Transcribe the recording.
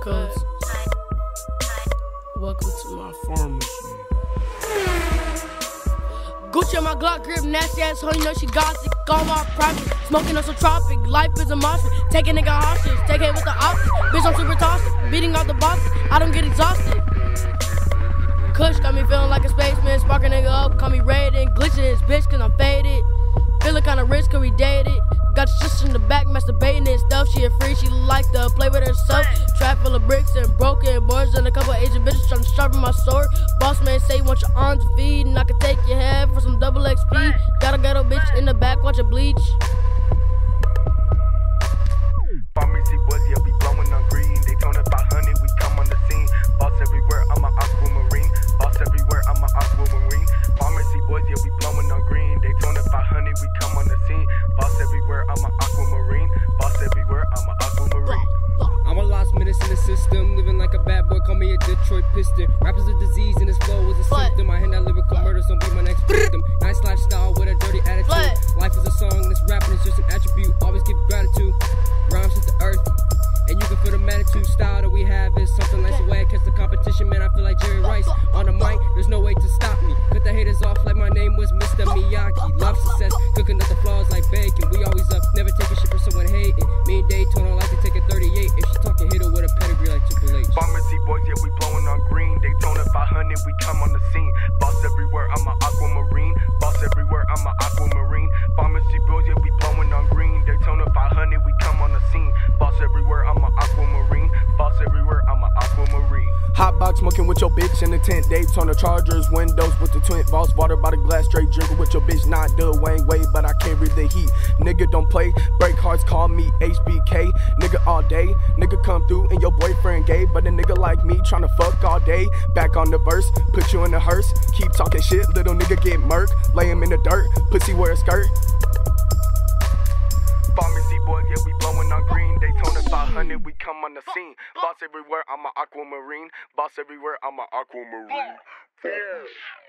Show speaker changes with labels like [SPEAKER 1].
[SPEAKER 1] Cuz, welcome to my pharmacy. Gucci on my Glock grip, nasty ass hoe, you know she gossip. All my private, smoking on some tropic. Life is a monster, take a nigga hostage. Take it with the options, bitch I'm super toxic. Beating out the boxes, I don't get exhausted. Kush got me feeling like a spaceman, spark a nigga up, call me raiding. Glitching this bitch cause I'm faded. Feeling kinda rich cause we dated. Got the shit in the back, masturbating and stuff. She a free, she like to play with herself. Trap full of bricks and broken boards, and a couple Asian bitches trying to sharpen my sword. Boss man say you want your arms to feed, and I can take your head for some double XP. Got a ghetto bitch in the back watching Bleach.
[SPEAKER 2] Pharmacy boys, yeah, we blowing on green. They told us about honey, we come on the scene. Boss everywhere, I'm an aquamarine. Boss everywhere, I'm an aquamarine. Pharmacy boys, yeah, we blowing on green. They told us about honey, we come on the scene. Boss everywhere, I'm an aquamarine. Boss everywhere, I'm an aquamarine.
[SPEAKER 3] I'm a lost menace in the system, living like a bad boy, call me a Detroit Piston. Rap is a disease and this flow is a symptom. I hand out lyrical murder, so be my next victim. Nice lifestyle with a dirty attitude. Life is a song and this rapping is just an attribute. Always give gratitude, rhymes hit the earth. And you can feel the magnitude style that we have is something like the way I catch the competition, man. I feel like Jerry Rice on the mic, there's no way to stop me. Cut the haters off like my name was Mr. Miyagi. Love success, cooking up the flaws like bacon. We always up, never taking shit for someone hating. Me and Daytona like to take a 38. If she talking, hit her with a pedigree like Triple H.
[SPEAKER 2] Pharmacy boys, yeah, we blowing on green. They told us about honey, we come on the scene. Boss everywhere, I'm an aquamarine. Boss everywhere, I'm an aquamarine. Pharmacy boys, yeah, we blowing on green. They told us about honey, we come on the scene. Boss everywhere, I'm an aquamarine. Boss everywhere, I'm an aquamarine.
[SPEAKER 4] Hot box smoking with your bitch in the tent. Daytona Chargers, windows with the twin. Boss water by the glass, straight drinking with your bitch. Not Dwayne Wade, but I carry the heat. Nigga don't play, break hearts, call me HBK. Nigga all day, nigga come through and your boyfriend gay. But a nigga like me tryna fuck all day. Back on the verse, put you in the hearse. Keep talking shit, little nigga get murked. Lay him in the dirt, pussy wear a skirt.
[SPEAKER 2] Pharmacy boys, yeah, we blowing on green. They told us about honey, we come on the scene. Boss everywhere, I'm an aquamarine. Boss everywhere, I'm an aquamarine.